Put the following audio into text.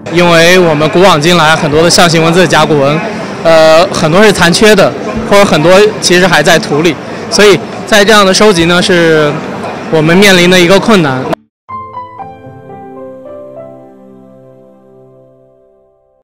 因为我们古往今来很多的象形文字、甲骨文，很多是残缺的，或者很多其实还在土里，所以在这样的收集呢，是我们面临的一个困难。